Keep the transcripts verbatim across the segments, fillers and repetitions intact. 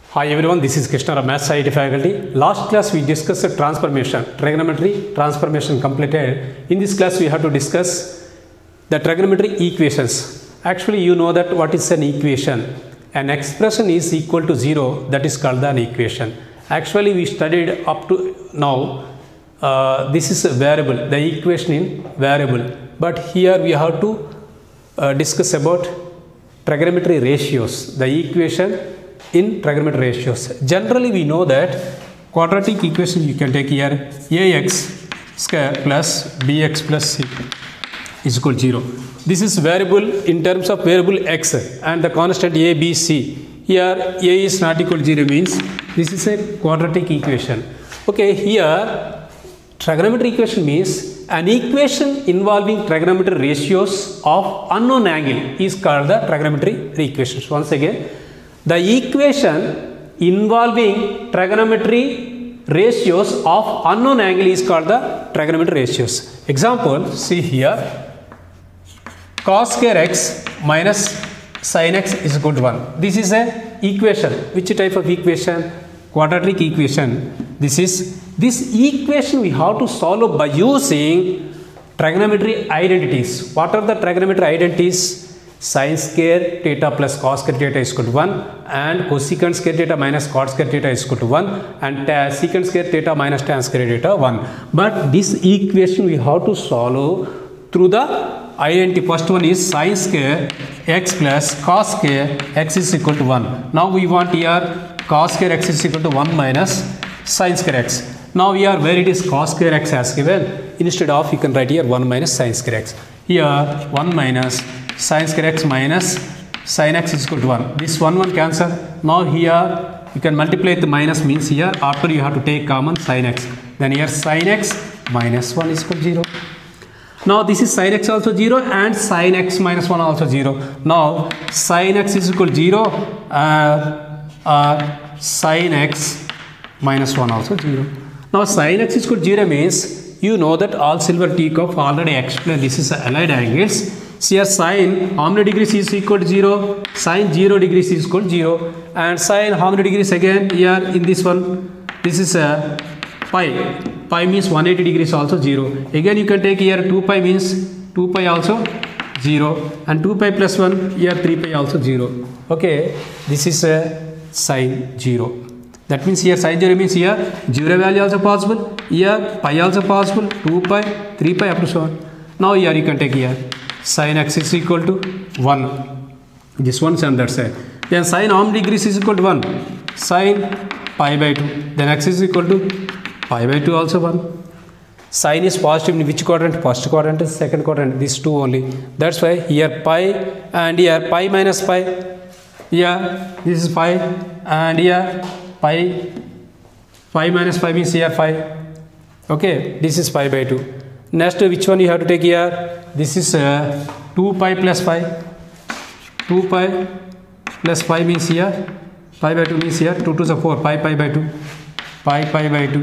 Hi everyone, this is Krishna of Maths I I T faculty. Last class we discussed the transformation, trigonometry transformation completed. In this class we have to discuss the trigonometry equations. Actually you know that what is an equation. An expression is equal to zero, that is called an equation. Actually we studied up to now, uh, this is a variable, the equation in variable. But here we have to uh, discuss about trigonometry ratios, the equation in trigonometry ratios. Generally we know that quadratic equation you can take here ax square plus bx plus c is equal to zero. This is variable in terms of variable x and the constant a, b, c. Here a is not equal to zero means this is a quadratic equation. Okay, here trigonometry equation means an equation involving trigonometry ratios of unknown angle is called the trigonometry equations. Once again, the equation involving trigonometry ratios of unknown angle is called the trigonometry ratios. Example, see here, cos square x minus sin x is equal to one. This is a equation. Which type of equation? Quadratic equation. This is this equation we have to solve by using trigonometry identities. What are the trigonometry identities? Sin square theta plus cos square theta is equal to one, and cosecant square theta minus cot square theta is equal to one, and secant square theta minus tan square theta one. But this equation we have to solve through the identity. First one is sin square x plus cos square x is equal to one. Now we want here cos square x is equal to one minus sin square x. Now here where it is cos square x as given, instead of you can write here one minus sin square x. Here one minus sin square x minus sin x is equal to one. This one one cancel. Now here you can multiply the minus means here after you have to take common sin x. Then here sin x minus one is equal to zero. Now this is sin x also zero and sin x minus one also zero. Now sin x is equal to zero uh, uh, sin x minus one also zero. Now sin x is equal to zero means you know that all silver teacup already explained this is allied angles. See here sin how many degrees is equal to zero? Sin zero degrees is equal to zero, and sin how many degrees again here in this one? This is a pi. Pi means one hundred eighty degrees also zero. Again you can take here two pi means two pi also zero, and two pi plus one here three pi also zero. Okay, this is a sin zero. That means here sin zero means here zero value also possible, here pi also possible, two pi, three pi up to so on. Now here you can take here sin x is equal to one. This one is on that side. Then sin how many degrees is equal to one? Sin pi by two. Then x is equal to pi by two also one. Sin is positive in which quadrant? First quadrant, second quadrant, these two only. That's why here pi and here pi minus pi. Here this is pi and here pi. Pi minus pi means here pi. Okay, this is pi by two. Next which one you have to take here? This is uh, two pi plus pi. two pi plus pi means here pi by two means here two to the four, pi pi by two, pi pi by two,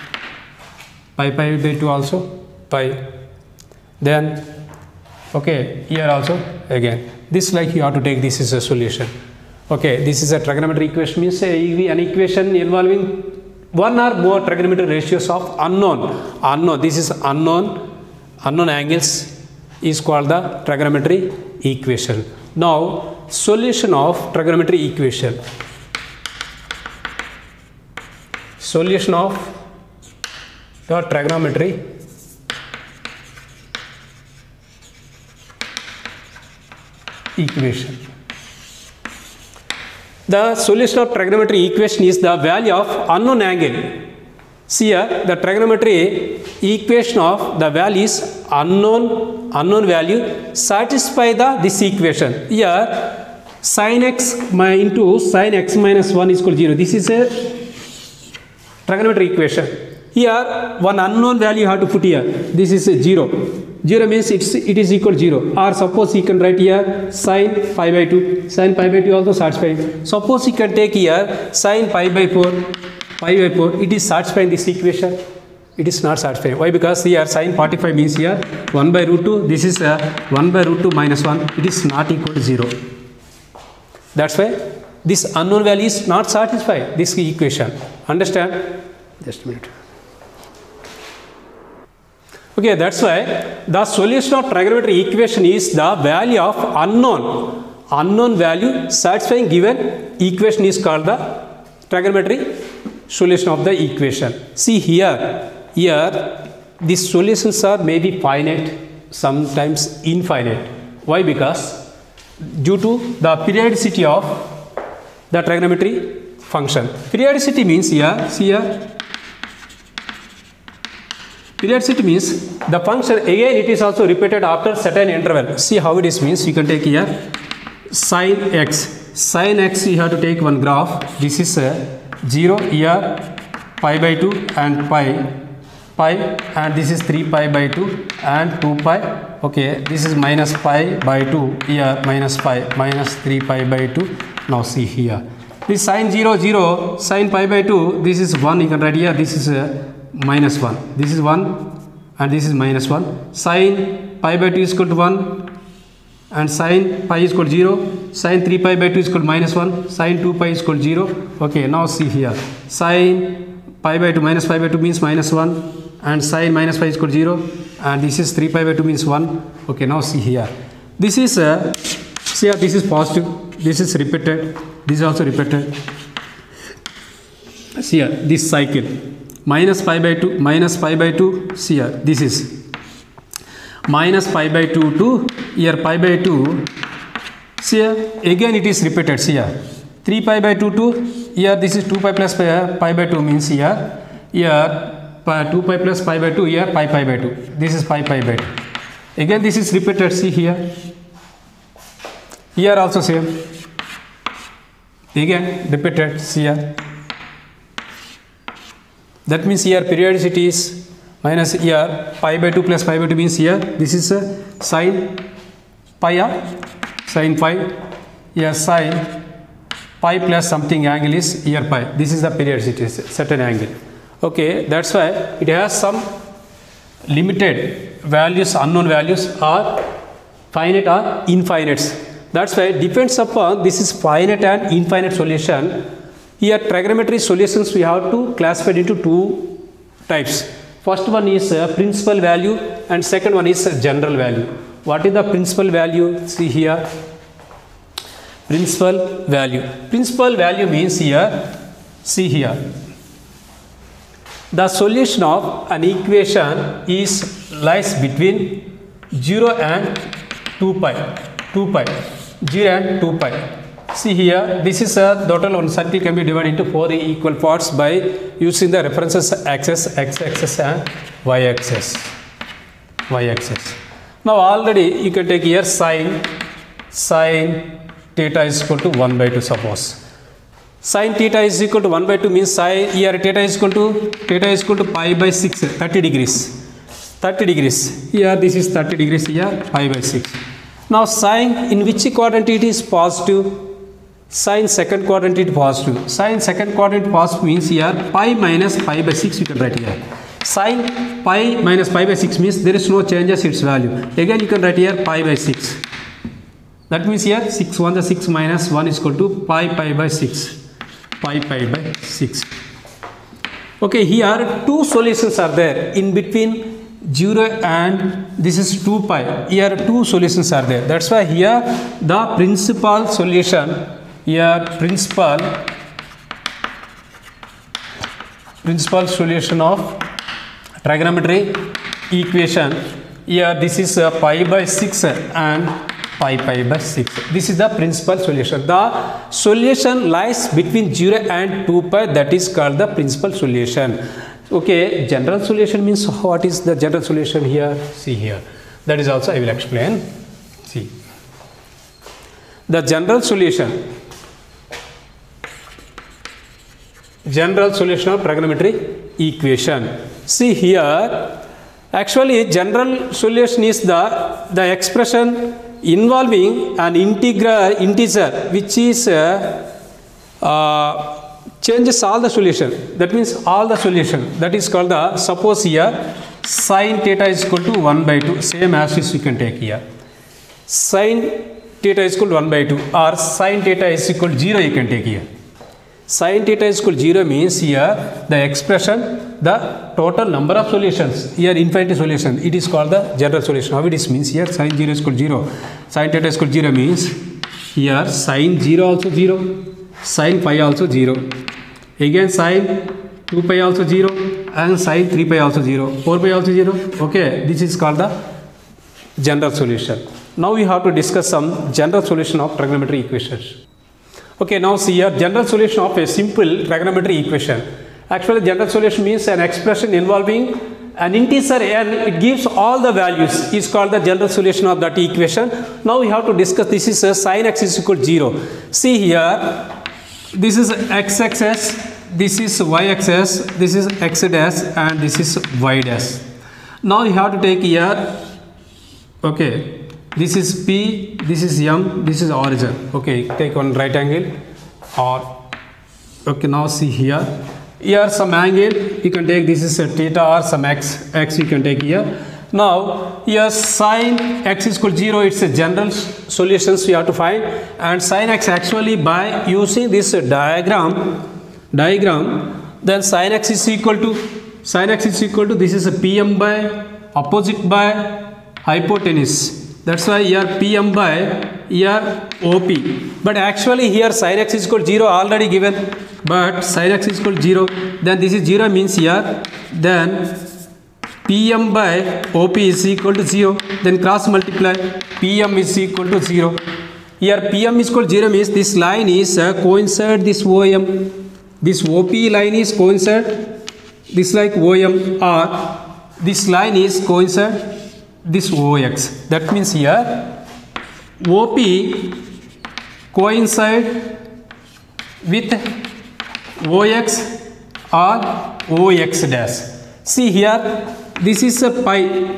pi pi by two also pi. Then okay, here also again this like you have to take, this is a solution. Okay, this is a trigonometry equation means a, an equation involving one or more trigonometry ratios of unknown. Unknown. This is unknown. Unknown angles is called the trigonometry equation. Now, solution of trigonometry equation. Solution of the trigonometry equation. The solution of trigonometry equation is the value of unknown angle. See here, the trigonometry equation of the value is unknown, unknown value satisfy the this equation. Here sin x into sin x minus one is equal to zero. This is a trigonometry equation. Here one unknown value you have to put here. This is a zero. zero means it's, it is equal to zero. Or suppose you can write here sin pi by two. Sin pi by two also satisfying. Suppose you can take here sin pi by four. Pi by four. It is satisfying this equation. It is not satisfying. Why? Because here sin forty-five means here one by root two. This is uh, one by root two minus one. It is not equal to zero. That's why this unknown value is not satisfied this equation. Understand? Just a minute. Okay, that's why the solution of trigonometry equation is the value of unknown. Unknown value satisfying given equation is called the trigonometry solution of the equation. See here, here these solutions are maybe finite, sometimes infinite. Why? Because due to the periodicity of the trigonometry function. Periodicity means here, see here, periodicity means the function again it is also repeated after certain interval. See how it is means you can take here sin x. Sin x you have to take one graph. This is a zero here, pi by two and pi, pi and this is three pi by two and two pi. Okay, this is minus pi by two here, minus pi, minus three pi by two. Now see here. This sin zero, zero, sin pi by two, this is one you can write here, this is a minus one, this is one and this is minus one. Sin pi by two is equal to one and sin pi is equal to zero. Sin three pi by two is equal to minus one. Sin two pi is equal to zero. Okay, now see here. Sin pi by two minus pi by two means minus one and sin minus pi is equal to zero and this is three pi by two means one. Okay, now see here. This is uh, see here, this is positive. This is repeated. This is also repeated. See here, this cycle. Minus pi by two, minus pi by two, see here, this is minus pi by two to here pi by two, see here, again it is repeated, see here, three pi by two to here, this is two pi plus pi, pi by two means here, here pi, two pi plus pi by two, here pi pi by two, this is pi pi by two, again this is repeated, see here, here also same, again repeated, see here. That means here periodicity is minus here pi by two plus pi by two means here this is a sin pi, uh, sin pi, here sin pi plus something angle is here pi. This is the periodicity, certain angle. Okay, that's why it has some limited values, unknown values or finite or infinite. That's why it depends upon this is finite and infinite solution. Here trigonometry solutions we have to classify into two types. First one is uh, principal value and second one is uh, general value. What is the principal value? See here, principal value. Principal value means here, see here, the solution of an equation is lies between zero and two pi, two pi, zero and two pi. See here, this is a total one circle can be divided into four equal parts by using the references axis, x-axis and y-axis, y-axis. Now already you can take here sin, sin theta is equal to one by two suppose. Sin theta is equal to one by two means sin here theta is equal to, theta is equal to pi by six, thirty degrees, thirty degrees. Here this is thirty degrees, here pi by six. Now sin in which quadrant it is positive? Sin second quadrant it positive. Sin second quadrant positive means here pi minus pi by six you can write here. Sin pi minus pi by six means there is no changes its value. Again you can write here pi by six. That means here six, one the six minus one is equal to pi pi by six. Pi pi by six. Okay, here two solutions are there in between zero and this is two pi. Here two solutions are there. That's why here the principal solution, here principal principal solution of trigonometry equation, here this is uh, pi by six and pi pi by six. This is the principal solution. The solution lies between zero and two pi, that is called the principal solution. Okay, general solution means what is the general solution here? See here, that is also I will explain. See, the general solution, general solution of trigonometry equation. See here, actually general solution is the the expression involving an integral integer which is uh, uh, changes all the solution. That means all the solution, that is called the, suppose here sin theta is equal to one by two, same as this you can take here. Sin theta is equal to one by two, or sin theta is equal to zero you can take here. Sin theta is equal to zero means here the expression, the total number of solutions, here infinity solution, it is called the general solution. How it is means here sin zero is equal to zero, sin theta is equal to zero means here sin zero also zero, sin pi also zero, again sin two pi also zero, and sin three pi also zero, four pi also zero. Okay, this is called the general solution. Now we have to discuss some general solution of trigonometry equations. Okay, now see here general solution of a simple trigonometry equation. Actually, general solution means an expression involving an integer n, it gives all the values, is called the general solution of that equation. Now we have to discuss, this is a sin x is equal to zero. See here, this is x-axis, this is y-axis, this is x dash, and this is y dash. Now you have to take here, okay, this is P, this is M, this is origin. Okay, take one right angle, or okay, now see here, here some angle you can take, this is a theta, or some x, x you can take here. Now here sin x is equal to zero, it's a general solutions we have to find, and sin x actually by using this diagram, diagram, then sin x is equal to, sin x is equal to, this is a P M by opposite by hypotenuse. That's why here P M by here O P. But actually here sin x is equal to zero already given. But sin x is equal to zero. Then this is zero means here. Then P M by O P is equal to zero. Then cross multiply. P M is equal to zero. Here P M is equal to zero means this line is uh, coincide this O M. This O P line is coincide this like O M, or this line is coincide this O X. That means here O P coincide with O X or O X dash. See here, this is a pi,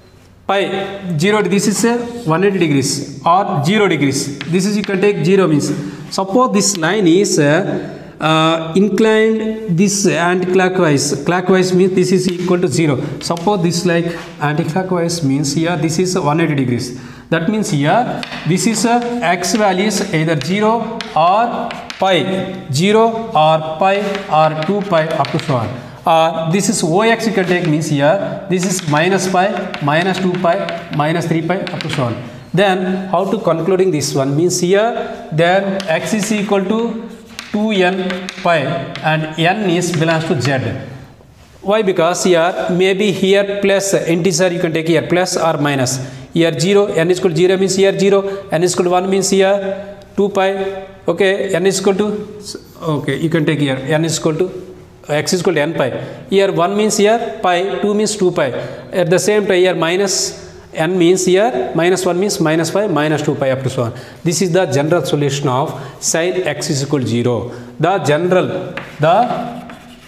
pi zero, this is a one hundred eighty degrees or zero degrees. This is you can take zero means. Suppose this line is uh, uh, inclined this anti-clockwise, clockwise means this is equal to zero. Suppose this like anti-clockwise means here this is one hundred eighty degrees. That means here this is a x value is either zero or pi, zero or pi or two pi up to so on. Uh, this is O X you can take means here this is minus pi, minus two pi, minus three pi up to so on. Then how to concluding this one means here then x is equal to two n pi and n is belongs to z. Why? Because here maybe here plus integer you can take here plus or minus. Here zero, n is equal to zero means here zero, n is equal to one means here two pi. Okay, n is equal to, okay, you can take here n is equal to x is equal to n pi. Here one means here pi, two means two pi. At the same time here minus n means here minus one means minus pi, minus two pi up to so on. This is the general solution of sin x is equal to zero. The general, the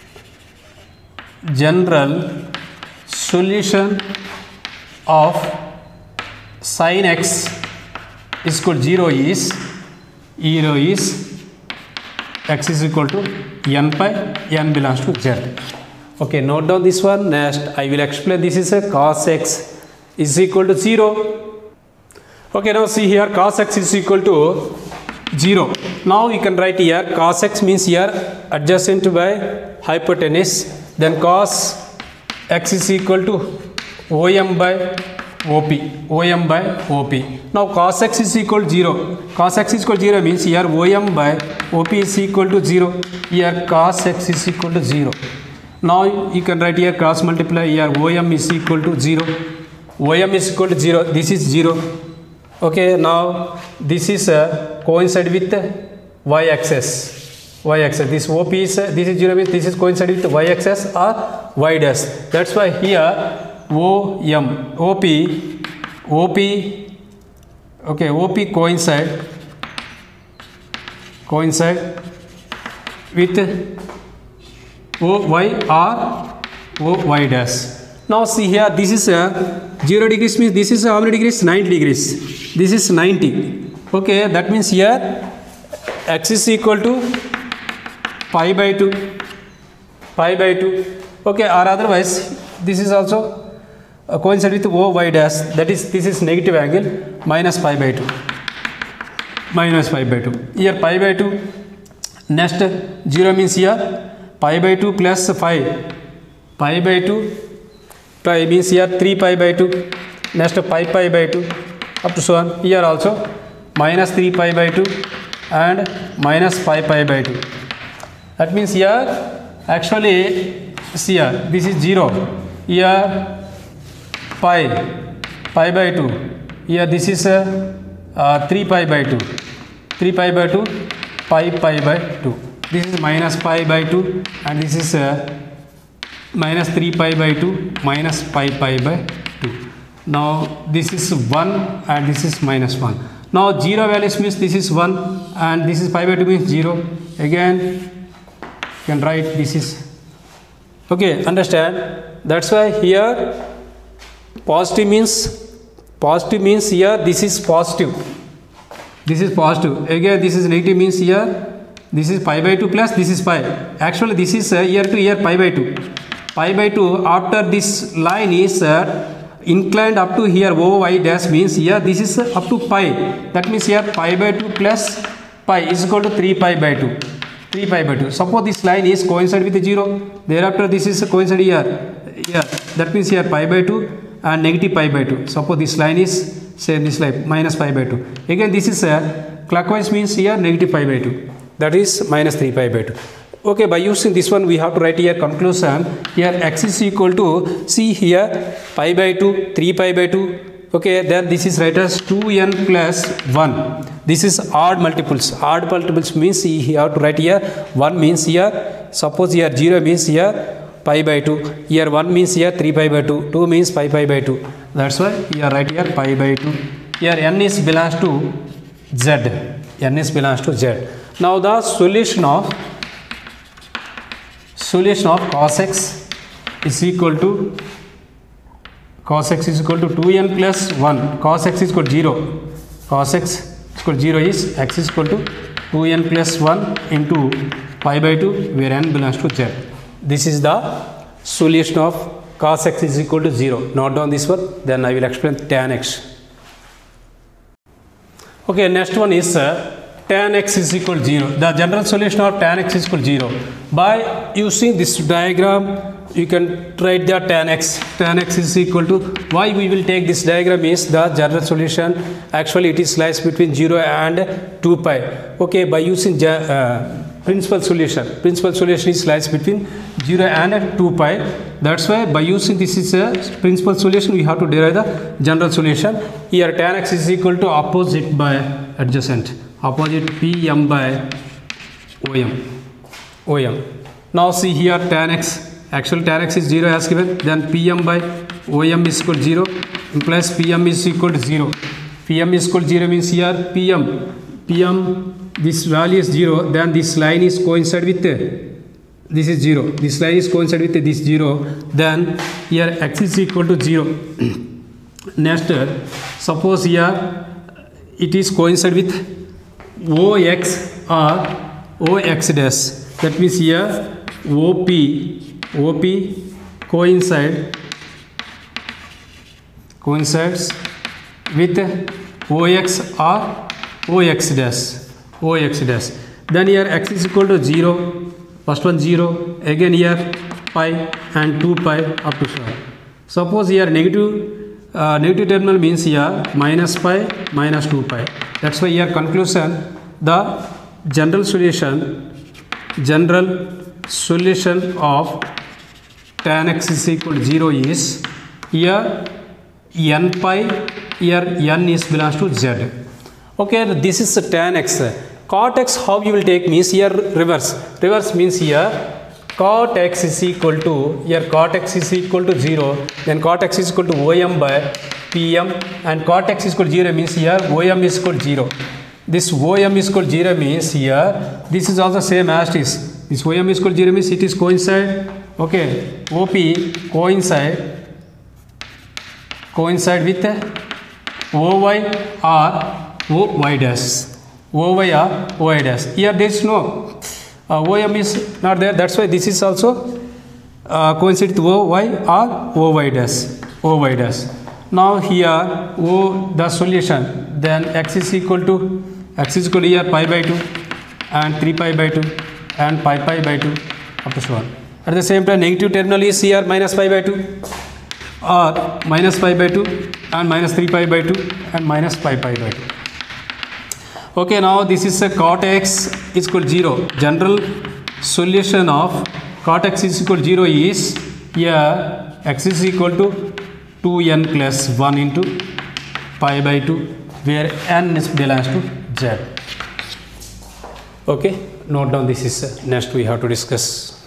general solution of sin x is equal to zero is, zero is x is equal to n pi, n belongs to z. Okay, note down this one. Next I will explain. This is a cos x is equal to zero. Okay, now see here cos x is equal to zero. Now you can write here cos x means here adjacent by hypotenuse, then cos x is equal to O M by O P, O M by O P. Now cos x is equal to zero. Cos x is equal to zero means here O M by O P is equal to zero. Here cos x is equal to zero. Now you can write here cross multiply, here O M is equal to zero. O M is equal to zero. This is zero. Okay, now this is uh, coincide with y-axis. Y-axis. This O P is uh, this is zero means this is coincide with y-axis or y dash. That's why here O M, O P, O P, okay, O P coincide, coincide with O Y or O Y dash. Now see here, this is a zero degrees means this is how many degrees? ninety degrees. This is ninety. Okay, that means here x is equal to pi by two, pi by two. Okay, or otherwise this is also Uh, coincide with O Y dash, that is this is negative angle minus pi by two. minus pi by two. Here pi by two. Next zero means here pi by two plus five. Pi by two. Pi means here three pi by two. Next pi pi by two. Up to so on. Here also minus three pi by two and minus five pi by two. That means here actually see here this is zero. Here pi pi by two. Here this is uh, uh, three pi by two. three pi by two. Pi pi by two. This is minus pi by two and this is uh, minus three pi by two minus pi pi by two. Now this is one and this is minus one. Now zero values means this is one and this is pi by two means zero. Again you can write this is okay, understand? That's why here positive means positive means here this is positive. This is positive. Again this is negative means here this is pi by two plus this is pi. Actually this is uh, here to here pi by two. Pi by two after this line is uh, inclined up to here O y dash means here this is uh, up to pi. That means here pi by two plus pi is equal to three pi by two. three pi by two. Suppose this line is coincide with zero. Thereafter this is coincide here. Here. That means here pi by two and negative pi by two. Suppose this line is say this line minus pi by two. Again this is uh, clockwise means here negative pi by two. That is minus three pi by two. Okay, by using this one we have to write here conclusion. Here x is equal to see here pi by two, three pi by two. Okay, then this is write as two n plus one. This is odd multiples. Odd multiples means see you have to write here one means here suppose here zero means here pi by two. Here one means here three pi by two. two means pi pi by two. That's why here write here pi by two. Here n is belongs to z. N is belongs to z. Now the solution of solution of cos x is equal to cos x is equal to two n plus one. Cos x is equal to zero. Cos x is equal to zero is x is equal to two n plus one into pi by two where n belongs to z. This is the solution of cos x is equal to zero. Note down this one, then I will explain tan x. Okay, next one is uh, tan x is equal to zero. The general solution of tan x is equal to zero. By using this diagram, you can write the tan x. Tan x is equal to, why we will take this diagram is the general solution. Actually, it is lies between zero and two pi. Okay, by using uh, principal solution. Principal solution is lies between zero and two pi. That's why by using this is a principal solution, we have to derive the general solution. Here tan x is equal to opposite by adjacent. Opposite P m by O m. O m. Now see here tan x. Actual tan x is zero as given. Then P m by O m is equal to zero. Implies P m is equal to zero. P m is equal to zero means here P m. P m this value is zero. Then this line is coincide with uh, this is zero. This line is coincide with uh, this zero. Then here x is equal to zero. Next, uh, suppose here it is coincide with O x or O x dash. That means here O P O P coincide coincides with O x or O x dash. O x dash. Then here x is equal to zero. First one zero. Again here pi and two pi up to so. Suppose here negative uh, negative terminal means here minus pi minus two pi. That's why here conclusion, the general solution general solution of tan x is equal to zero is here n pi, here n is belongs to z. Okay, this is tan x. Cot x how you will take means here reverse. Reverse means here cot x is equal to, here cot x is equal to zero, then cot x is equal to O m by P m, and cot x is equal to zero means here O m is equal to zero. This O m is equal to zero means here this is also same as it is. This O m is equal to zero means it is coincide. Okay, O P coincide coincide with O y or O y dash. O y or O y dash. Here there is no uh, O m is not there. That's why this is also uh, coincide with O y or O y dash. O y dash. Now here O the solution, then x is equal to x is equal to here pi by two and three pi by two and pi pi by two up to so on. At the same time, negative terminal is here minus pi by two or minus pi by two and minus three pi by two and minus pi pi by two. Okay, now this is a cot x is equal to zero. General solution of cot x is equal to zero is here x is equal to two n plus one into pi by two, where n is belongs to z. Okay, note down this is uh, next we have to discuss.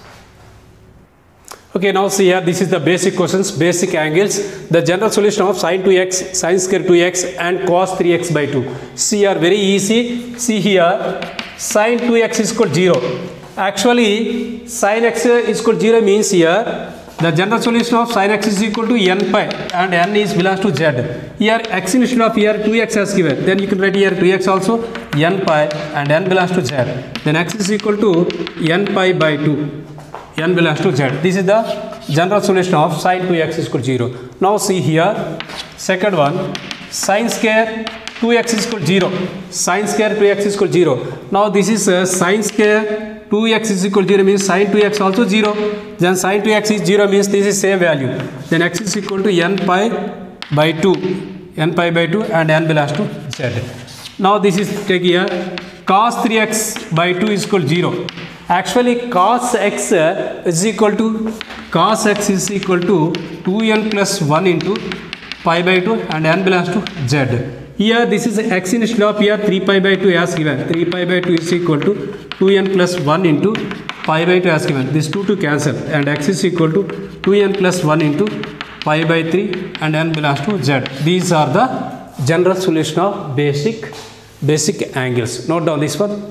Okay, now see here, this is the basic questions, basic angles. The general solution of sin two x, sin square two x and cos three x by two. See here, very easy. See here, sin two x is equal to zero. Actually, sin x is equal to zero means here, the general solution of sin x is equal to n pi and n is belongs to z. Here, x instead of here two x has given. Then you can write here two x also, n pi and n belongs to z. Then x is equal to n pi by two. N belongs to z. This is the general solution of sin two x is equal to zero. Now see here, second one, sin square two x is equal to zero. Sin square two x is equal to zero. Now this is uh, sin square two x is equal to zero means sin two x also zero. Then sin two x is zero means this is same value. Then x is equal to n pi by two. N pi by two and n belongs to z. Now this is take here, cos three x by two is equal to zero. Actually, cos x is equal to cos x is equal to two n plus one into pi by two and n belongs to z. Here this is x instead of here three pi by two as given. three pi by two is equal to two n plus one into pi by two as given. This two to cancel and x is equal to two n plus one into pi by three and n belongs to z. These are the general solution of basic basic angles. Note down this one.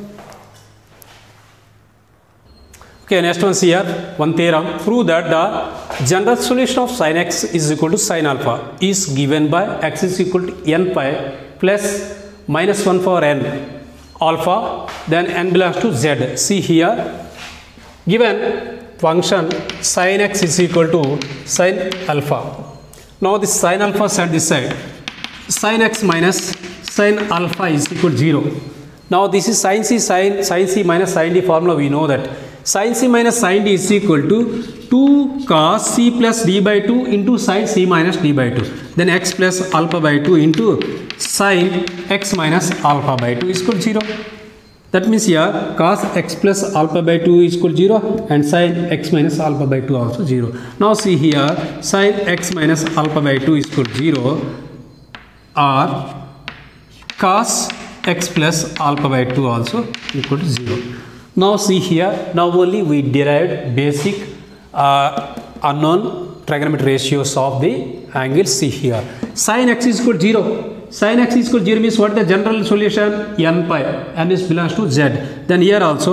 Okay, next one here, one theorem. Prove that the general solution of sin x is equal to sin alpha is given by x is equal to n pi plus minus one for n alpha, then n belongs to z. See here, given function sin x is equal to sin alpha. Now this sin alpha set this side. Sin x minus sin alpha is equal to zero. Now this is sin c, sin, sin c minus sin d formula, we know that. Sin c minus sin d is equal to two cos c plus d by two into sin c minus d by two. Then x plus alpha by two into sin x minus alpha by two is equal to zero. That means here cos x plus alpha by two is equal to zero and sin x minus alpha by two also zero. Now see here, sin x minus alpha by two is equal to zero or cos x plus alpha by two also equal to zero. Now see here, now only we derived basic uh, unknown trigonometric ratios of the angles. See here, sin x is equal to zero. Sin x is equal to zero means what the general solution? N pi, n is belongs to z. Then here also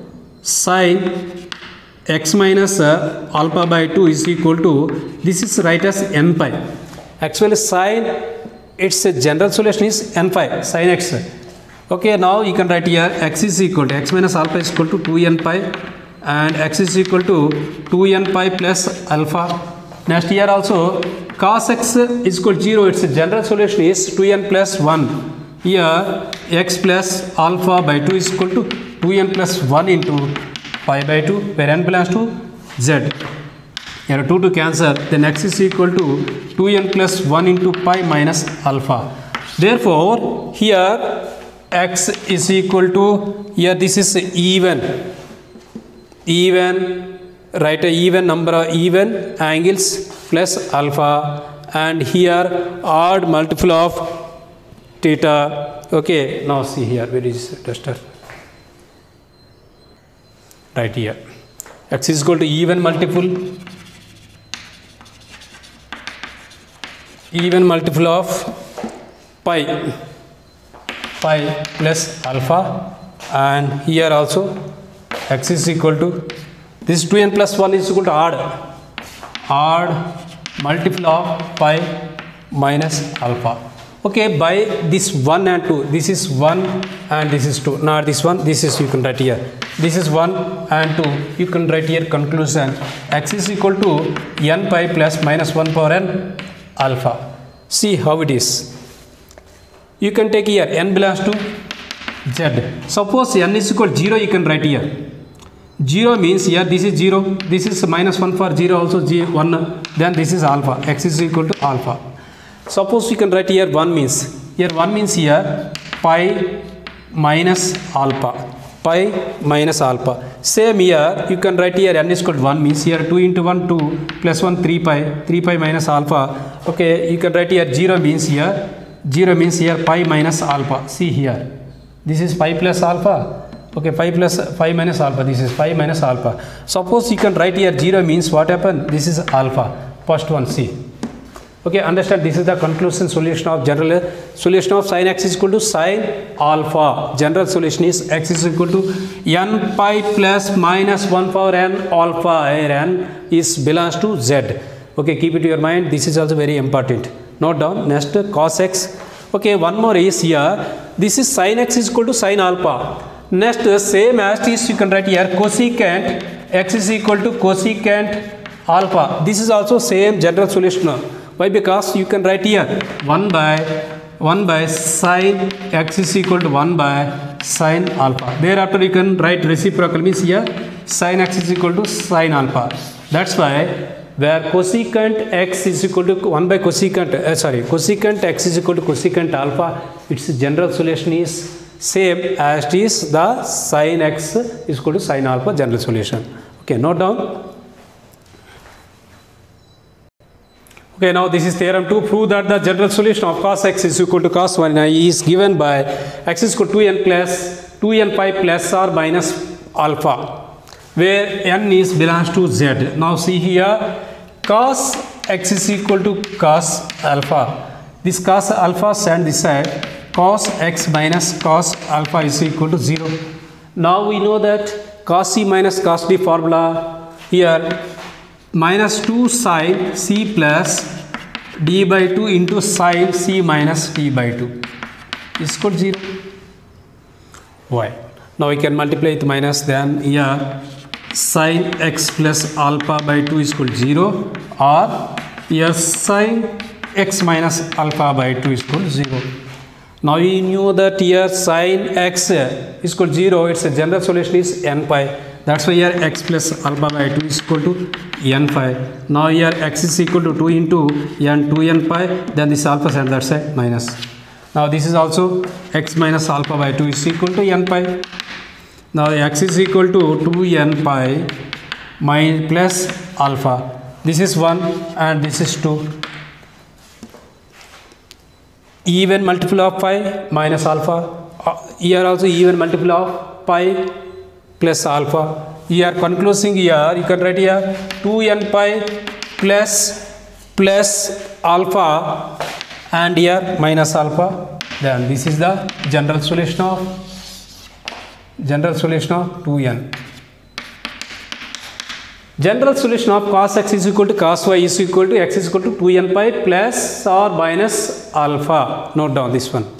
sin x minus uh, alpha by two is equal to, this is right as n pi. Actually sin, its a general solution is n pi, sin x. Okay, now you can write here x is equal to, x minus alpha is equal to two n pi and x is equal to two n pi plus alpha. Next here also cos x is equal to zero, its general solution is two n plus one. Here x plus alpha by two is equal to two n plus one into pi by two, where n belongs to z. Here two to cancel, then x is equal to two n plus one into pi minus alpha. Therefore here x is equal to, here this is even, even, write a even number of even angles plus alpha, and here odd multiple of theta. Okay, now see here, where is duster? Right here, x is equal to even multiple, even multiple of pi, pi plus alpha, and here also x is equal to, this two n plus one is equal to odd, odd multiple of pi minus alpha. Okay, by this one and two, this is one and this is two, not this one, this is, you can write here, this is one and two, you can write here conclusion, x is equal to n pi plus minus one power n alpha. See how it is. You can take here n belongs to z. Suppose n is equal to zero, you can write here. zero means here this is zero, this is minus one for zero also one, then this is alpha, x is equal to alpha. Suppose you can write here one means, here one means here pi minus alpha, pi minus alpha. Same here you can write here n is equal to one means here two into one two plus one three pi, three pi minus alpha. Okay, you can write here zero means here, zero means here pi minus alpha. See here, this is pi plus alpha. Okay, pi plus pi minus alpha, this is pi minus alpha. Suppose you can write here zero means what happened, this is alpha, first one. See, okay, understand, this is the conclusion solution of general solution of sin x is equal to sin alpha. General solution is x is equal to n pi plus minus one power n alpha, where n is belongs to z. Okay, keep it to your mind, this is also very important. Note down. Next, cos x. Okay, one more is here, this is sin x is equal to sin alpha. Next, same as is you can write here cosecant x is equal to cosecant alpha. This is also same general solution. Why? Because you can write here one by one by sin x is equal to one by sin alpha. Thereafter you can write reciprocal means here sin x is equal to sin alpha. That's why where cosecant x is equal to one by cosecant uh, sorry cosecant x is equal to cosecant alpha, its general solution is same as it is the sin x is equal to sin alpha general solution. Okay, note down. Okay, now this is theorem two. Prove that the general solution of cos x is equal to cos one is given by x is equal to two n plus two n pi plus or minus alpha, where n is belongs to z. Now see here, cos x is equal to cos alpha. This cos alpha stand this side, cos x minus cos alpha is equal to zero. Now we know that cos c minus cos d formula here, minus two sin c plus d by two into sin c minus d by two is equal to zero. Why? Now we can multiply with minus, then here sin x plus alpha by two is equal to zero, or here sin x minus alpha by two is equal to zero. Now we knew that here sin x is equal to zero, its general solution is n pi. That's why here x plus alpha by two is equal to n pi. Now here x is equal to two into n two n pi, then this alpha side that side minus. Now this is also x minus alpha by two is equal to n pi. Now x is equal to two n pi minus plus alpha. This is one and this is two. Even multiple of pi minus alpha. Uh, here also even multiple of pi plus alpha. Here concluding here you can write here two n pi plus plus alpha and here minus alpha. Then this is the general solution of general solution of two n. General solution of cos x is equal to cos y is equal to x is equal to two n pi plus or minus alpha. Note down this one.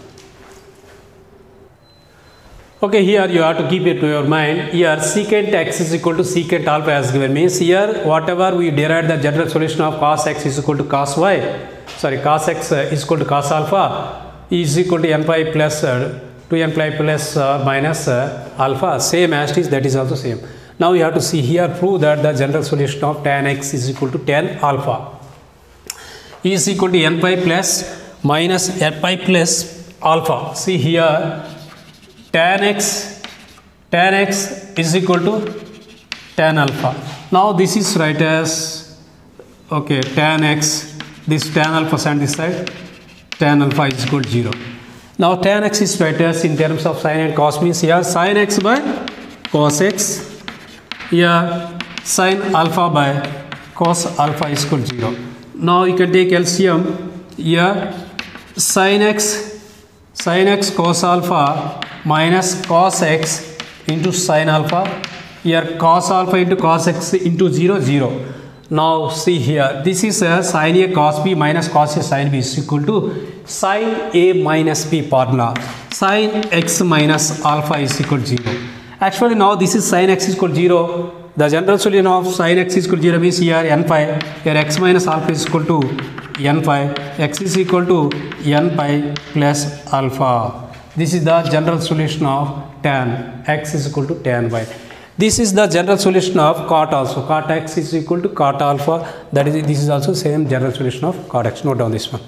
Okay, here you have to keep it to your mind. Here secant x is equal to secant alpha as given, means here whatever we derive the general solution of cos x is equal to cos y, sorry cos x is equal to cos alpha is equal to n pi plus uh, two n pi plus uh, minus uh, alpha, same as it is, that is also same. Now we have to see here, prove that the general solution of tan x is equal to tan alpha is equal to n pi plus minus n pi plus alpha. See here tan x tan x is equal to tan alpha. Now this is right as okay tan x, this tan alpha and this side tan alpha is equal to zero. Now tan x is right as in terms of sin and cos, means here sin x by cos x, here sin alpha by cos alpha is equal to zero. Now you can take L C M, here sin x sin x cos alpha minus cos x into sin alpha, here cos alpha into cos x into zero zero. Now see here, this is a sin A cos B minus cos A sin B is equal to sin A minus B formula. Sin x minus alpha is equal to zero. Actually now this is sin x is equal to zero. The general solution of sin x is equal to zero means here n pi, here x minus alpha is equal to n pi, x is equal to n pi plus alpha. This is the general solution of tan x is equal to tan y. This is the general solution of cot also. Cot x is equal to cot alpha. That is, this is also same general solution of cot x. Note down this one.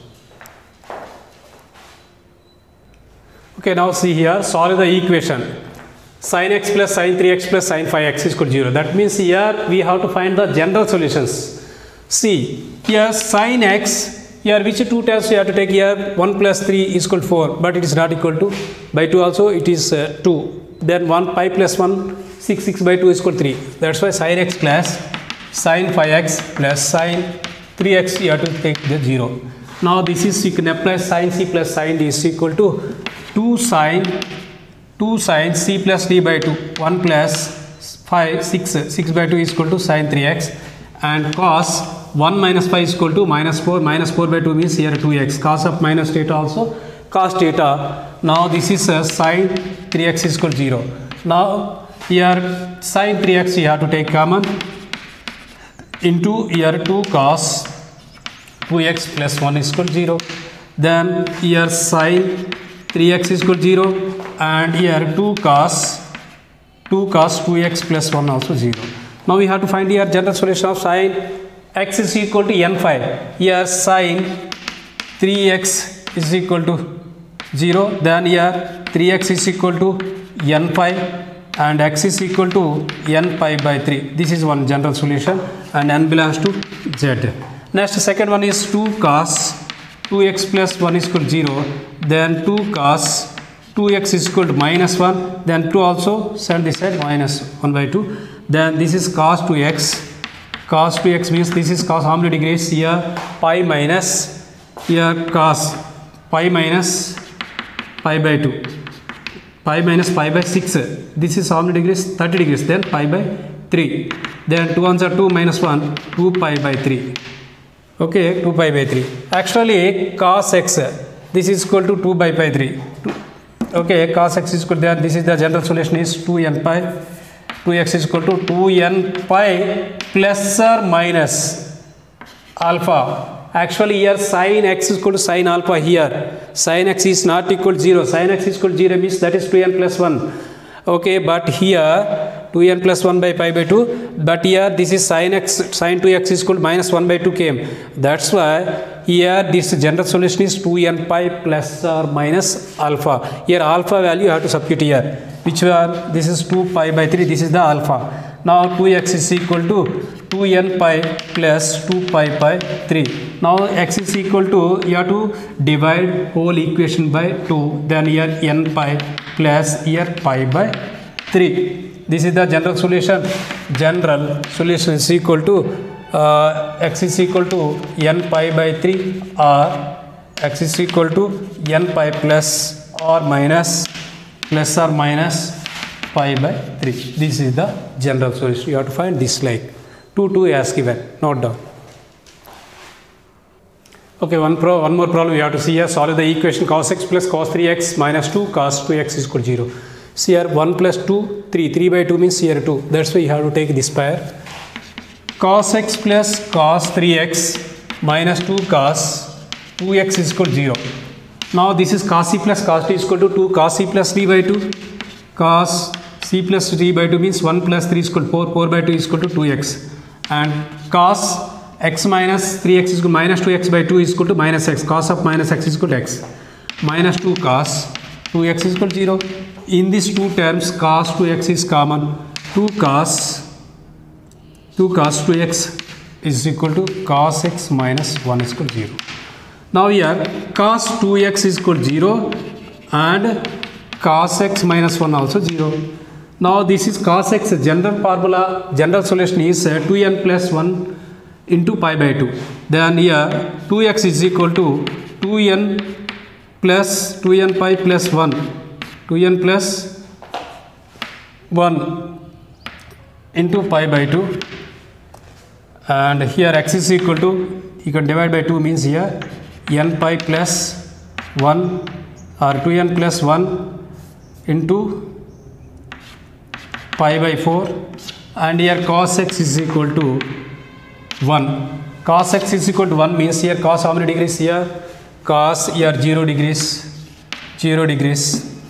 Okay, now see here, solve the equation. Sin x plus sin three x plus sin five x is equal to zero. That means here we have to find the general solutions. See, here sin x, here which two terms we have to take here? one plus three is equal to four, but it is not equal to, by two also it is uh, two. Then one pi plus one, six, six by two is equal to three. That's why sin x plus sin five x plus sin three x you have to take the zero. Now this is, you can apply sin c plus sin d is equal to two sin two sin c plus d by two, one plus five, six, six by two is equal to sin three x, and cos one minus five is equal to minus four, minus four by two means here two x, cos of minus theta also cos theta. Now this is a sin three x is equal to zero. Now here sin three x you have to take common into here two cos two x plus one is equal to zero. Then here sin three x is equal to zero, and here two cos two cos two x plus one also zero. Now we have to find here general solution of sin x is equal to n five. Here sin three x is equal to zero. Then here three x is equal to n five, and x is equal to n pi by three. This is one general solution, and n belongs to z. Next, second one is two cos two x plus one is equal to zero. Then two cos two x is equal to minus one. Then two also send this side minus one by two. Then this is cos two x. Cos two x means this is cos how many degrees? Here pi minus, here cos pi minus pi by two. Pi minus pi by six. This is how many degrees? thirty degrees. Then pi by three. Then two ones are two minus one, two pi by three. Okay, two pi by three. Actually, cos x, this is equal to two pi by three. Okay, cos x is equal to that. This is the general solution is two n pi. two x is equal to two n pi plus or minus alpha. Actually, here sin x is equal to sin alpha here. Sin x is not equal to zero. Sin x is equal to zero means that is two n plus one. Okay, but here two n plus one by pi by two, but here this is sin x, sin two x is equal to minus one by two came. That's why here this general solution is two n pi plus or minus alpha. Here alpha value you have to substitute here. Which one? This is two pi by three, this is the alpha. Now two x is equal to two n pi plus two pi by three. Now x is equal to, you have to divide whole equation by two. Then here n pi plus here pi by three. This is the general solution. General solution is equal to uh, x is equal to n pi by three, or x is equal to n pi plus or minus plus or minus pi by three. This is the general solution. You have to find this like two two as given. Note down. Okay, one pro one more problem we have to see here. Solve the equation cos x plus cos three x minus two cos two x is equal to zero. See here one plus two, three. three by two means here two. That's why you have to take this pair. Cos x plus cos three x minus two cos two x is equal to zero. Now this is cos c plus cos t is equal to two cos c plus three by two. Cos c plus three by two means one plus three is equal to four. four by two is equal to two x. And cos x minus three x is equal to minus two x by two is equal to minus x. Cos of minus x is equal to x. Minus two cos two x is equal to zero. In these two terms, cos two x is common. two cos two cos two x is equal to cos x minus one is equal to zero. Now here cos two x is equal to zero and cos x minus one also zero. Now this is cos x general formula, general solution is uh, two n plus one into pi by two. Then here two x is equal to two n plus two n pi plus one. two n plus one into pi by two, and here x is equal to, you can divide by two means here n pi plus one or two n plus one into pi by four, and here cos x is equal to one. Cos x is equal to one means here cos how many degrees? Here cos here zero degrees, zero degrees.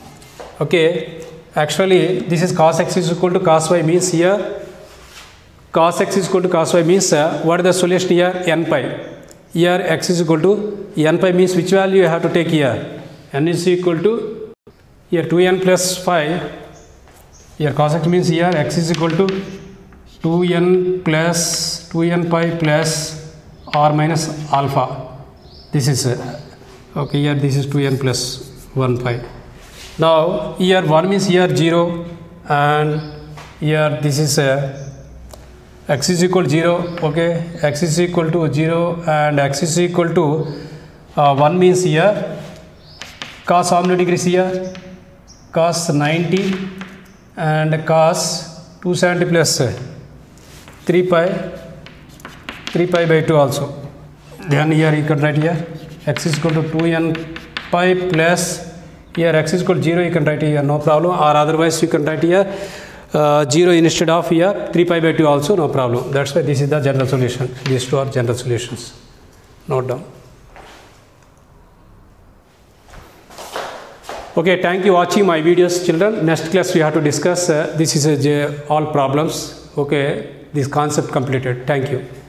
Okay, actually this is cos x is equal to cos y, means here cos x is equal to cos y means uh, what is the solution here? N pi. Here x is equal to n pi means which value you have to take here? N is equal to here two n plus five. Here cos x means here x is equal to two n plus two n pi plus r minus alpha. This is uh, okay, here this is two n plus one pi. Now here one means here zero, and here this is uh, x is equal to zero. Okay, x is equal to zero and x is equal to uh, one means here cos how many degrees here? Cos ninety and cos two seventy plus three pi three pi by two also. Then here you can write here x is equal to two n pi plus here x is equal to zero, you can write here, no problem, or otherwise you can write here uh, zero instead of here three pi by two also, no problem. That's why this is the general solution. These two are general solutions. Note down. Okay, thank you watching my videos, children. Next class we have to discuss uh, this is a, all problems. Okay, this concept completed. Thank you.